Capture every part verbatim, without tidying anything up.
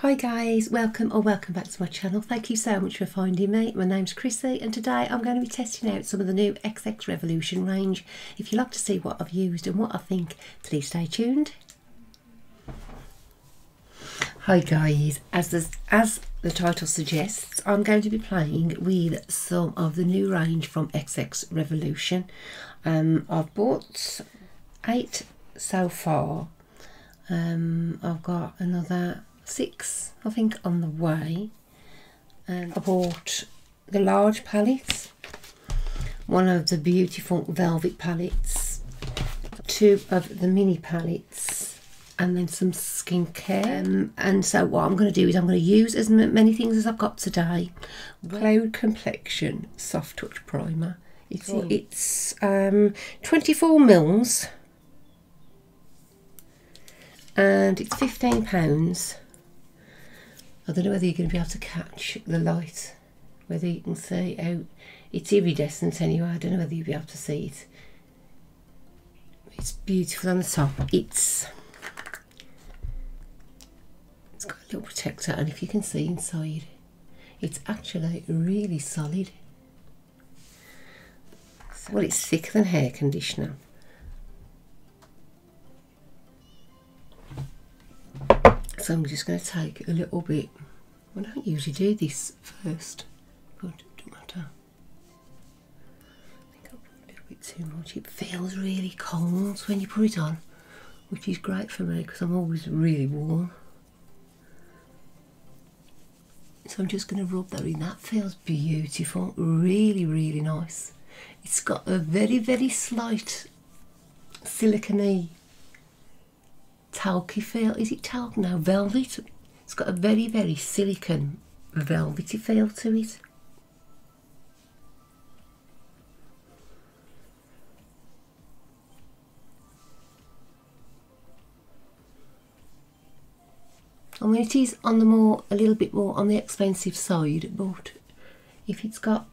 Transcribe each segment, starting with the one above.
Hi guys, welcome or welcome back to my channel. Thank you so much for finding me. My name's Chrissy and today I'm going to be testing out some of the new X X Revolution range. If you'd like to see what I've used and what I think, please stay tuned. Hi guys, as, the, as the title suggests, I'm going to be playing with some of the new range from X X Revolution. Um, I've bought eight so far. Um, I've got another six, I think, on the way. And I bought the large palettes, one of the beautiful velvet palettes, two of the mini palettes, and then some skincare. Um, and so what I'm going to do is I'm going to use as many things as I've got today. Cloud Complexion Soft Touch Primer. It's, mm. it's um, twenty-four mils. And it's fifteen pounds. I don't know whether you're going to be able to catch the light, whether you can see how it's iridescent anyway. I don't know whether you'll be able to see it. It's beautiful on the top. It's it's got a little protector, and if you can see inside, it's actually really solid. So, well, it's thicker than hair conditioner. So I'm just going to take a little bit. I don't usually do this first, but it doesn't matter. I think I'll put a little bit too much. It feels really cold when you put it on, which is great for me because I'm always really warm. So I'm just going to rub that in. That feels beautiful, really, really nice. It's got a very, very slight silicone talky feel. Is it talc? No, velvet. It's got a very, very silicone velvety feel to it. I mean, it is on the more, a little bit more on the expensive side, but if it's got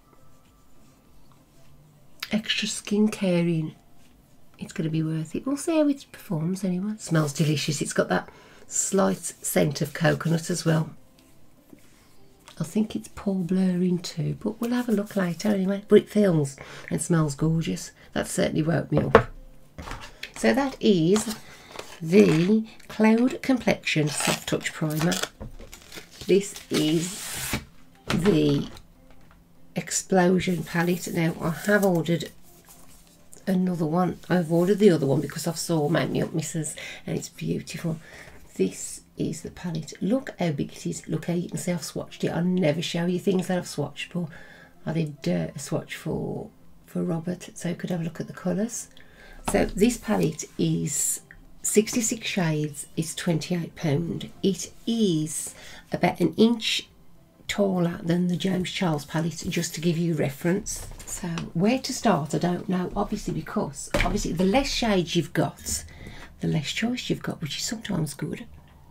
extra skincare in, it's going to be worth it. We'll see how it performs anyway. It smells delicious. It's got that slight scent of coconut as well. I think it's Paul Blurring too, but we'll have a look later anyway. But it feels and smells gorgeous. That certainly woke me up. So that is the Cloud Complexion Soft Touch Primer. This is the Explosion palette. Now I have ordered another one. I've ordered the other one because I saw Make Me Up Missus and it's beautiful. This is the palette. Look how big it is. Look how you can see I've swatched it. I never show you things that I've swatched, but I did uh, a swatch for for Robert so you could have a look at the colours. So this palette is sixty-six shades. It's twenty-eight pounds. It is about an inch taller than the James Charles palette, just to give you reference. So where to start I don't know, obviously, because obviously the less shades you've got, the less choice you've got, which is sometimes good.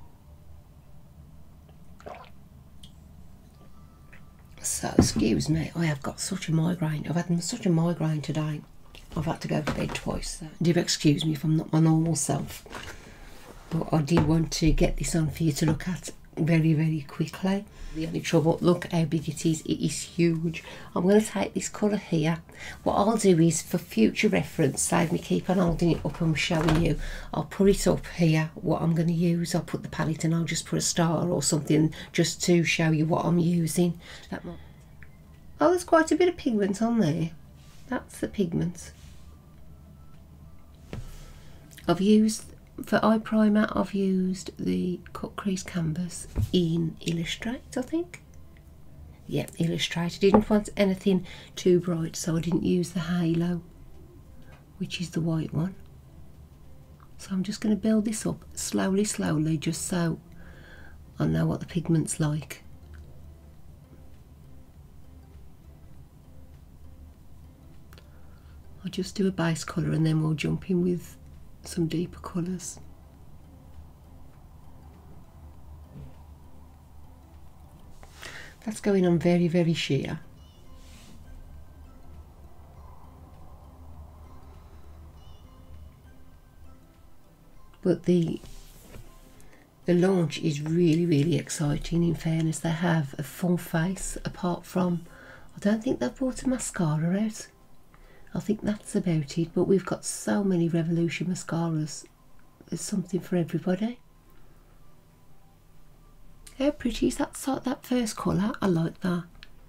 So excuse me, I have got such a migraine. I've had such a migraine today. I've had to go to bed twice. So do excuse me if I'm not my normal self, but I did want to get this on for you to look at very, very quickly. The only trouble, look how big it is. It is huge. I'm going to take this colour here. What I'll do is, for future reference, save me keep on holding it up and showing you, I'll put it up here what I'm going to use. I'll put the palette and I'll just put a star or something just to show you what I'm using. That might... Oh, there's quite a bit of pigment on there. That's the pigment. I've used, for eye primer, I've used the Cut Crease Canvas in Illustrate, I think. Yeah, Illustrate. I didn't want anything too bright, so I didn't use the Halo, which is the white one. So I'm just going to build this up slowly, slowly, just so I know what the pigment's like. I'll just do a base colour and then we'll jump in with some deeper colours. That's going on very, very sheer. But the the launch is really, really exciting. In fairness, they have a full face, apart from, I don't think they've brought a mascara out. I think that's about it, but we've got so many Revolution mascaras. There's something for everybody. How pretty is that, that first colour? I like that.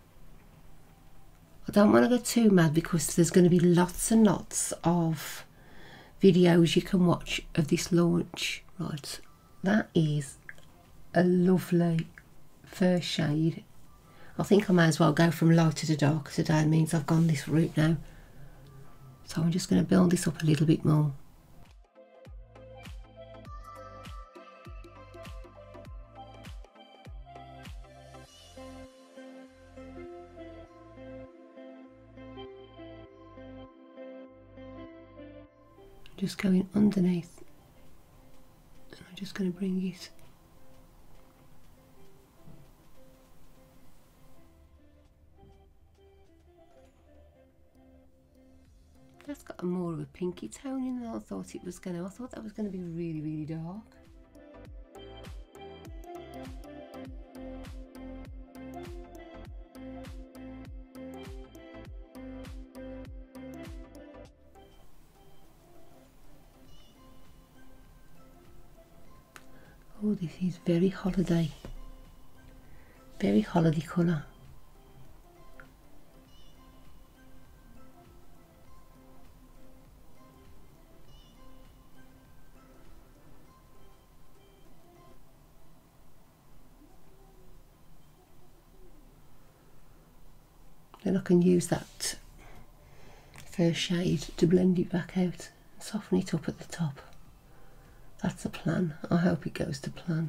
I don't want to go too mad because there's going to be lots and lots of videos you can watch of this launch. Right, that is a lovely first shade. I think I may as well go from lighter to darker today. It means I've gone this route now. So I'm just going to build this up a little bit more. Just going underneath, and I'm just going to bring it that's got a more of a pinky tone in than I thought it was going to. I thought that was going to be really, really dark. Oh, this is very holiday, very holiday colour. Then I can use that first shade to blend it back out and soften it up at the top. That's the plan. I hope it goes to plan.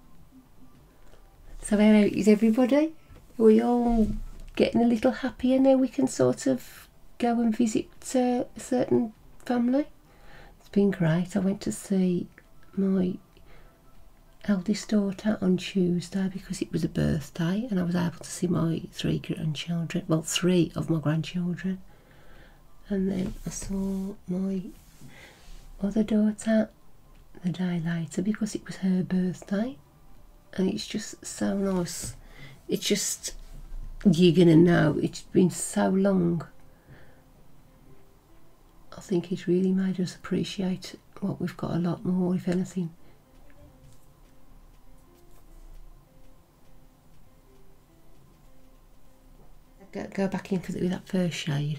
So how is everybody? Are we all getting a little happier now? We can sort of go and visit uh, a certain family. It's been great. I went to see my eldest daughter on Tuesday because it was a birthday, and I was able to see my three grandchildren, well, three of my grandchildren. And then I saw my other daughter the day later because it was her birthday, and it's just so nice. It's just, you're gonna know, it's been so long. I think it's really made us appreciate what we've got a lot more, if anything. Go, go back in with that first shade.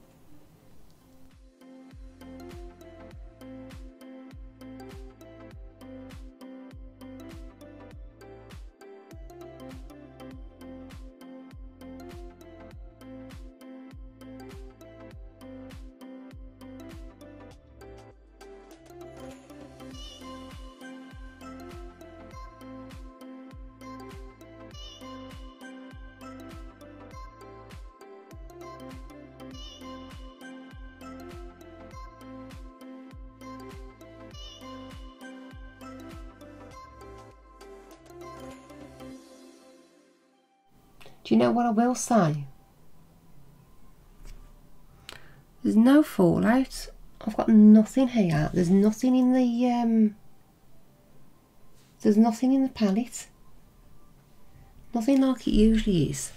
Do you know what I will say? There's no fallout. I've got nothing here. There's nothing in the um there's nothing in the palette. Nothing like it usually is.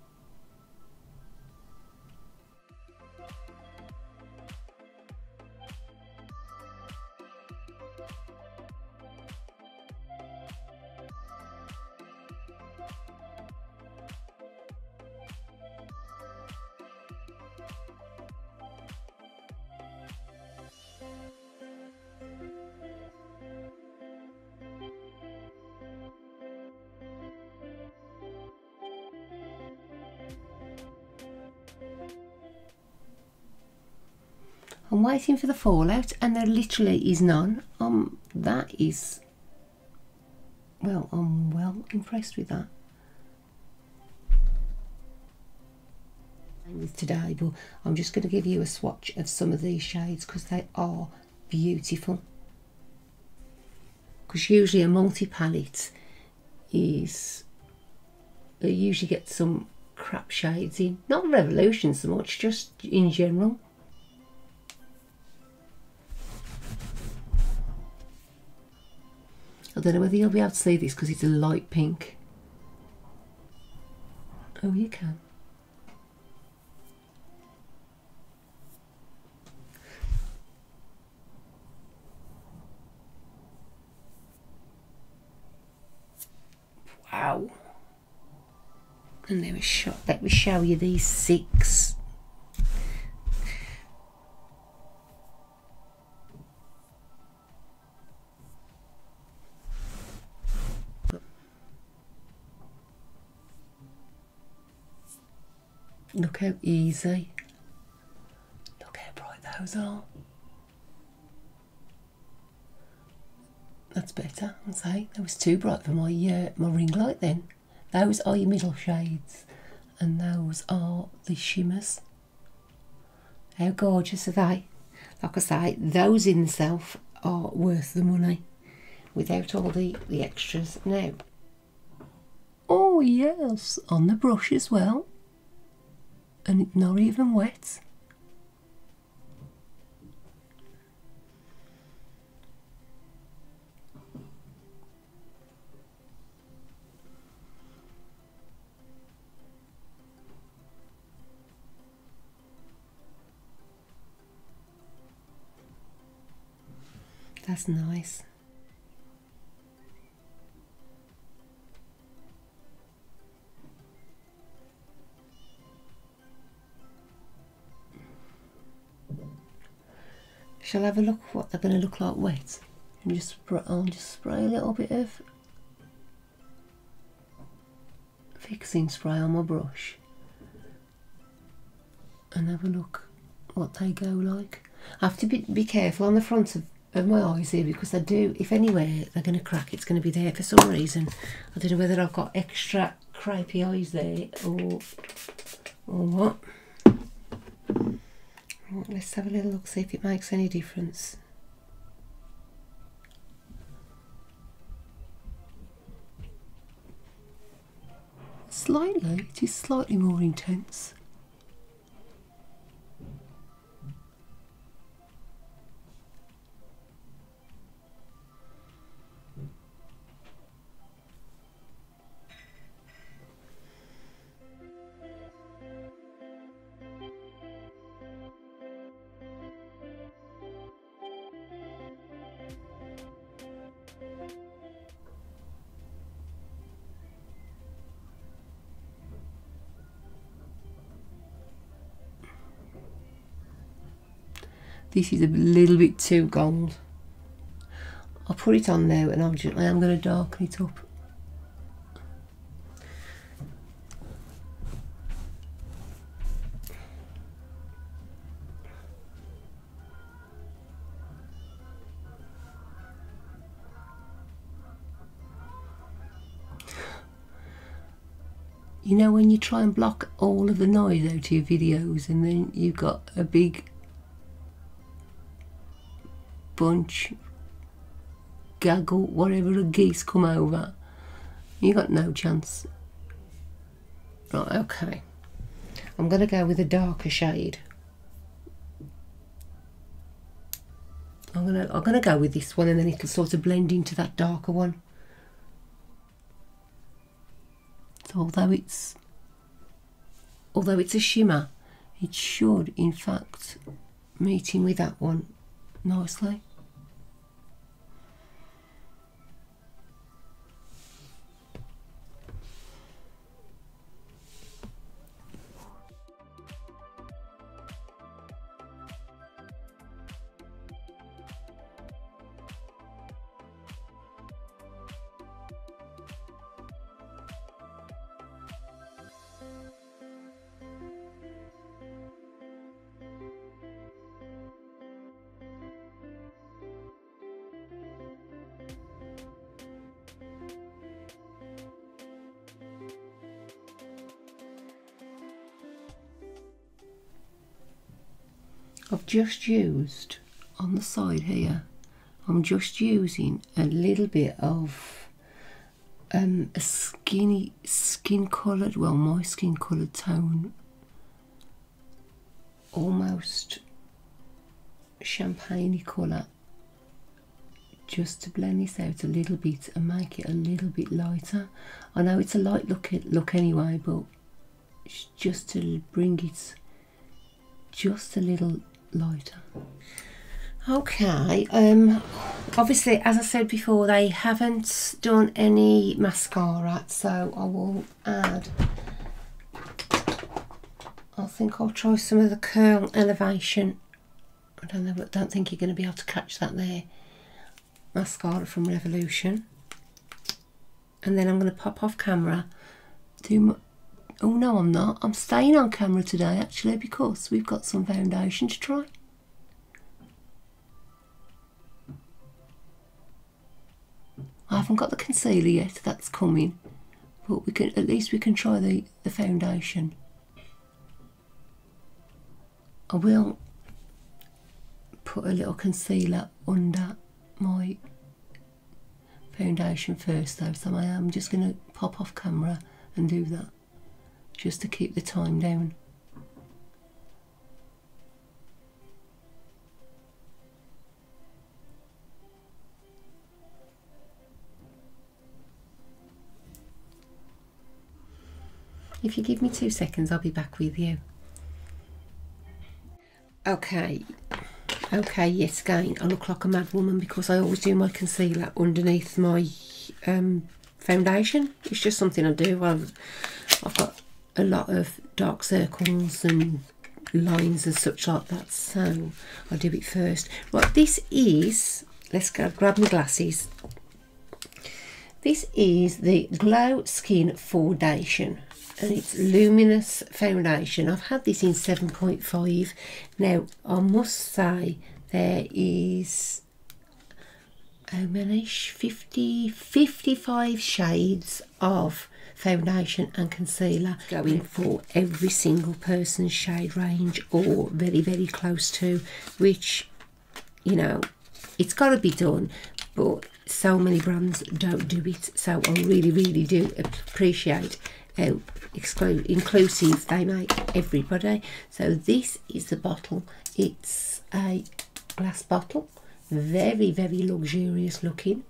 I'm waiting for the fallout, and there literally is none. Um, that is, well, I'm well impressed with that. With today, but I'm just going to give you a swatch of some of these shades because they are beautiful. Because usually a multi-palette is, you usually get some crap shades in. Not Revolution so much, just in general. I don't know whether you'll be able to see this because it's a light pink. Oh, you can. Wow. And there we show, let me show you these six. Look how easy. Look how bright those are. That's better, I'd say. That was too bright for my uh, my ring light then. Those are your middle shades and those are the shimmers. How gorgeous are they? Like I say, those in themselves are worth the money without all the, the extras. Now, oh yes, on the brush as well. And it's not even wet. That's nice. Shall I have a look what they're going to look like wet? And just spray, I'll just spray a little bit of fixing spray on my brush and have a look what they go like. I have to be, be careful on the front of, of my eyes here because they do, if anywhere they're going to crack, it's going to be there for some reason. I don't know whether I've got extra crapey eyes there or, or what. Let's have a little look, see if it makes any difference. Slightly, it is slightly more intense. This is a little bit too gold. I'll put it on now and I'm just, I am going to darken it up. You know when you try and block all of the noise out of your videos and then you've got a big bunch, gaggle, whatever, of geese come over, you got no chance. Right, okay. I'm going to go with a darker shade. I'm going to I'm going to go with this one and then it'll sort of blend into that darker one. So although it's although it's a shimmer, it should in fact meet in with that one nicely. I've just used on the side here, I'm just using a little bit of um, a skinny, skin coloured, well my skin coloured tone, almost champagne-y colour, just to blend this out a little bit and make it a little bit lighter. I know it's a light look, look anyway, but just to bring it just a little lighter. Okay, um, obviously, as I said before, they haven't done any mascara, so I will add, I think I'll try some of the Curl Elevation. I don't know, but don't think you're going to be able to catch that there. Mascara from Revolution. And then I'm going to pop off camera, do my, oh no I'm not, I'm staying on camera today actually because we've got some foundation to try. I haven't got the concealer yet, that's coming, but we can, at least we can try the, the foundation. I will put a little concealer under my foundation first though, so I am just going to pop off camera and do that just to keep the time down. If you give me two seconds I'll be back with you. Okay. Okay, yes, again, I look like a mad woman because I always do my concealer underneath my um, foundation. It's just something I do. I've, I've got a lot of dark circles and lines and such like that, so I do it first. Right, this is, let's go grab my glasses. This is the Glow Skin Foundation. And it's Luminous Foundation. I've had this in seven point five. Now, I must say there is, how many? fifty, fifty-five shades of foundation and concealer going for every single person's shade range or very, very close to, which, you know, it's got to be done, but so many brands don't do it. So I really, really do appreciate how exclu inclusive they make everybody. So this is the bottle. It's a glass bottle, very very luxurious looking,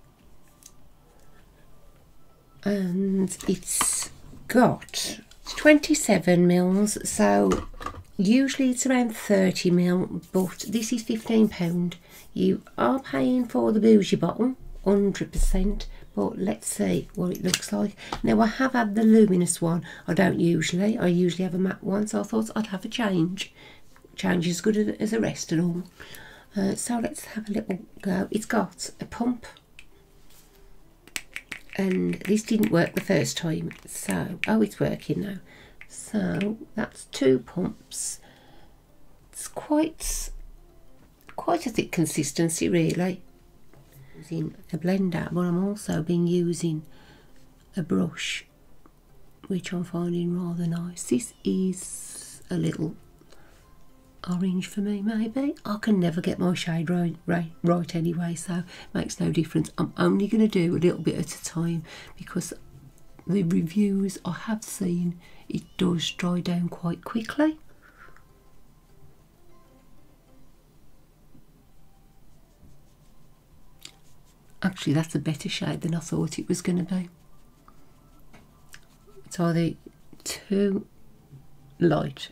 and it's got twenty-seven mils, so usually it's around thirty mil, but this is fifteen pound. You are paying for the bougie bottle one hundred percent, but let's see what it looks like. Now, I have had the luminous one. I don't usually, I usually have a matte one, so I thought I'd have a change. Change is good as a rest and all. Uh, so let's have a little go. It's got a pump, and this didn't work the first time, so, oh, it's working now. So that's two pumps. It's quite, quite a thick consistency really. Using a blender, but I'm also been using a brush, which I'm finding rather nice. This is a little orange for me, maybe. I can never get my shade right, right, right anyway, so it makes no difference. I'm only going to do a little bit at a time because the reviews I have seen, it does dry down quite quickly. Actually, that's a better shade than I thought it was going to be. It's either too light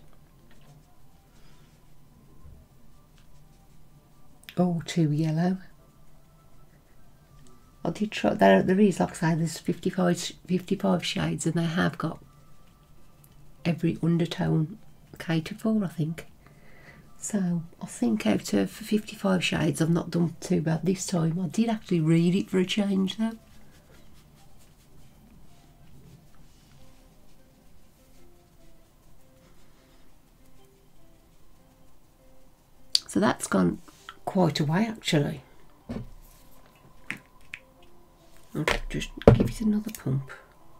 or too yellow. I did try, there, there is, like I say, there's fifty-five, fifty-five shades, and they have got every undertone catered for, I think. So I think out of fifty-five shades I've not done too bad this time. I did actually read it for a change though. So that's gone quite a way actually. I'll just give it another pump.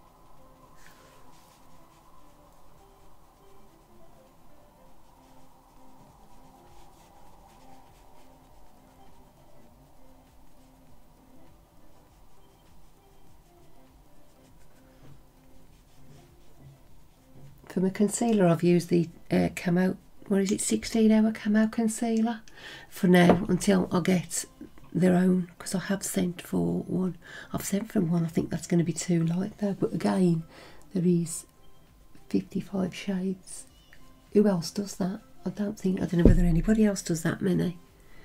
For my concealer I've used the uh, Camo, what is it, sixteen hour Camo concealer for now until I get their own, because I have sent for one. I've sent for one. I think that's going to be too light though, but again, there is fifty-five shades. Who else does that? I don't think, I don't know whether anybody else does that many.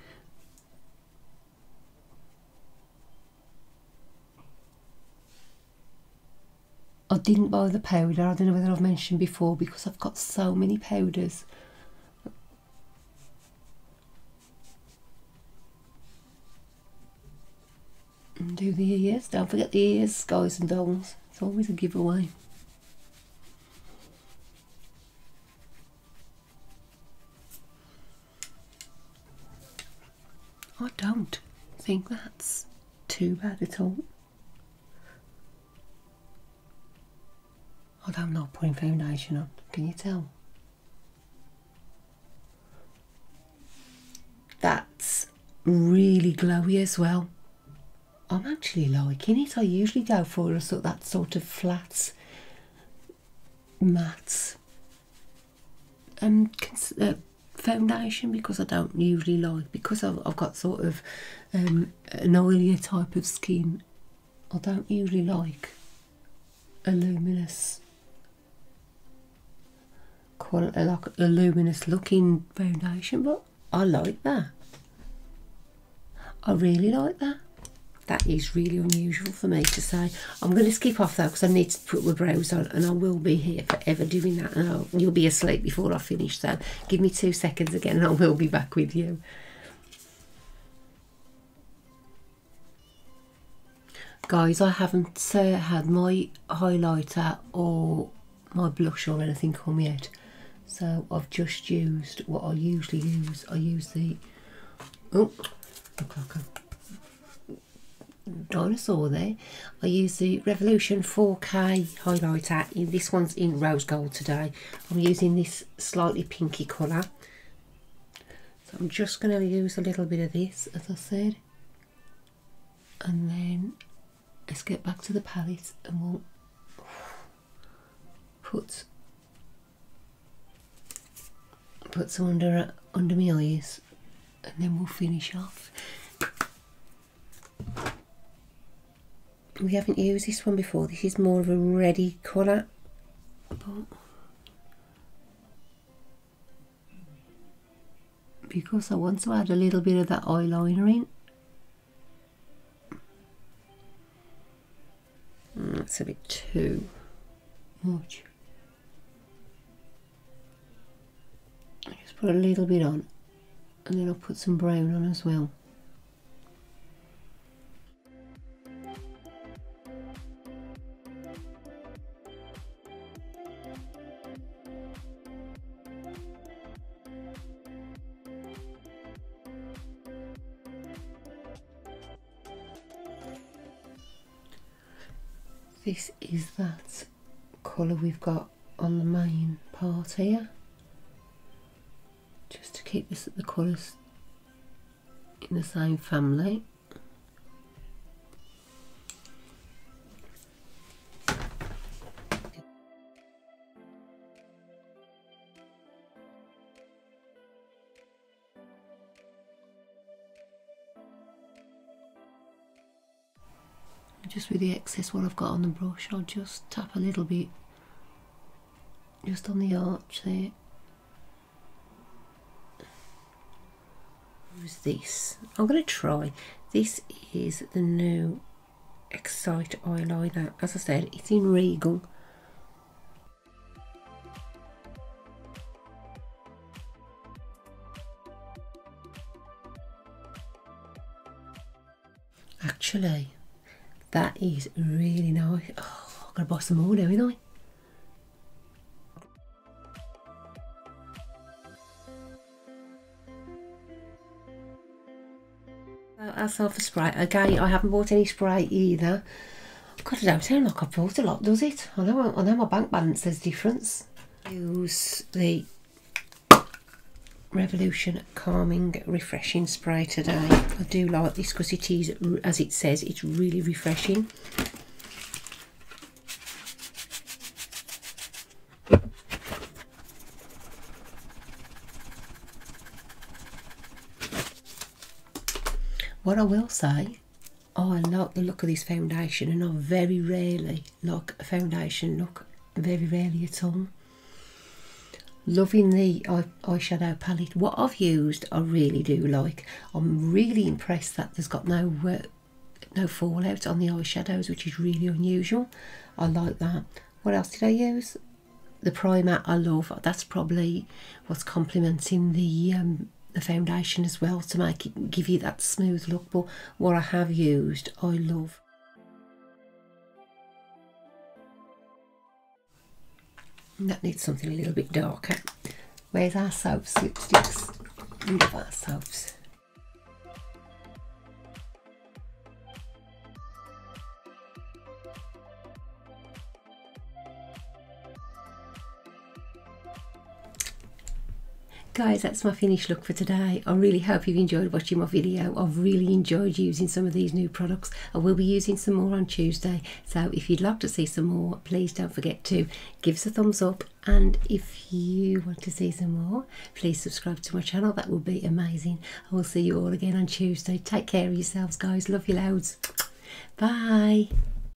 I didn't buy the powder. I don't know whether I've mentioned before, because I've got so many powders. And do the ears. Don't forget the ears, guys and dolls. It's always a giveaway. I don't think that's too bad at all. I don't know putting foundation on, can you tell? That's really glowy as well. I'm actually liking it. I usually go for a sort that sort of flat matte um, uh, foundation, because I don't usually like, because I've, I've got sort of um, an oilier type of skin. I don't usually like a luminous quite a, like a luminous looking foundation, but I like that. I really like that. That is really unusual for me to say. I'm going to skip off though, because I need to put my brows on, and I will be here forever doing that, and I'll, you'll be asleep before I finish, so give me two seconds again and I will be back with you. Guys, I haven't uh, had my highlighter or my blush or anything come yet, so I've just used what I usually use. I use the oh look like a dinosaur there. I use the Revolution four K highlighter. This one's in rose gold today. I'm using this slightly pinky colour, so I'm just going to use a little bit of this, as I said, and then let's get back to the palette and we'll put put some under under my eyes, and then we'll finish off. We haven't used this one before. This is more of a reddy colour, but because I want to add a little bit of that eyeliner in. That's a bit too much. I just put a little bit on, and then I'll put some brown on as well. This is that colour we've got on the main part here, just to keep this, the colours in the same family. Just with the excess what I've got on the brush, I'll just tap a little bit just on the arch there. Who's this? I'm going to try. This is the new Excite eyeliner. As I said, it's in Regal. Actually, that is really nice. Oh, I'm going to buy some more now, ain't I? As for spray, again, I haven't bought any spray either. God, I don't sound like I've bought a lot, does it? I know, I know my bank balance says difference. Use the Revolution Calming Refreshing Spray today. I do like this because it is, as it says, it's really refreshing. What I will say, I like the look of this foundation, and I very rarely like a foundation look, very rarely at all. Loving the eye, eyeshadow palette. What I've used I really do like. I'm really impressed that there's got no uh, no fallout on the eyeshadows, which is really unusual. I like that. What else did I use? The primer I love. That's probably what's complementing the um, the foundation as well, to make it give you that smooth look. But what I have used I love. That needs something a little bit darker. Where's our soaps, lipsticks? We love our soaps. Guys, that's my finished look for today. I really hope you've enjoyed watching my video. I've really enjoyed using some of these new products. I will be using some more on Tuesday, so if you'd like to see some more, please don't forget to give us a thumbs up, and if you want to see some more, please subscribe to my channel. That would be amazing. I will see you all again on Tuesday. Take care of yourselves, guys. Love you loads. Bye.